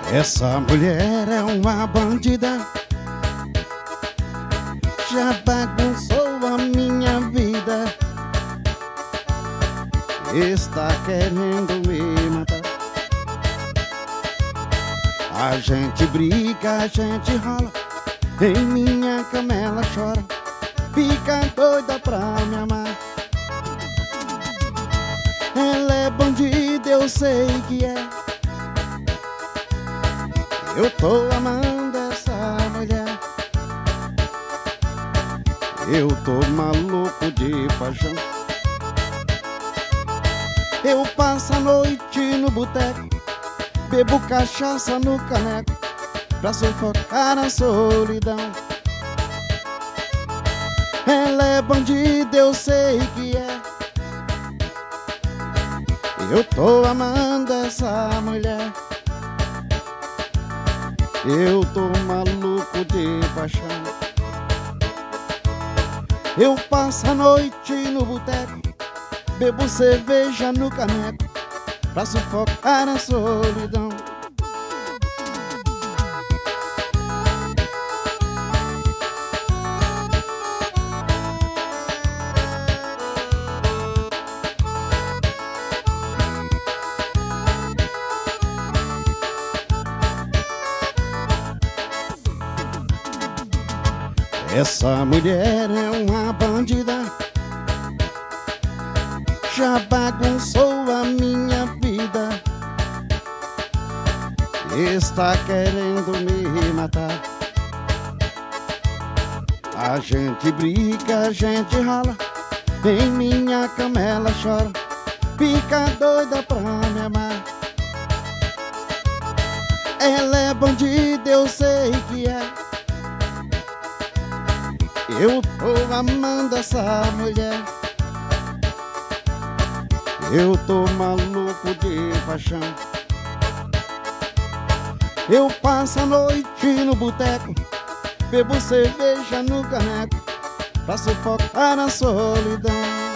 Essa mulher é uma bandida, já bagunçou a minha vida, está querendo me matar. A gente briga, a gente rola, em minha cama ela chora, fica doida pra me amar. Ela é bandida, eu sei que é. Eu tô amando essa mulher, eu tô maluco de paixão. Eu passo a noite no boteco, bebo cachaça no caneco, pra sufocar a solidão. Ela é bandida, eu sei que é. Eu tô amando essa mulher, eu tô maluco de paixão. Eu passo a noite no boteco, bebo cerveja no caneco, pra sufocar a solidão. Essa mulher é uma bandida, já bagunçou a minha vida, está querendo me matar. A gente briga, a gente rala, em minha cama ela chora, fica doida pra me amar. Ela é bandida, eu sei que é. Eu tô amando essa mulher, eu tô maluco de paixão. Eu passo a noite no boteco, bebo cerveja no caneco, pra sufocar a solidão.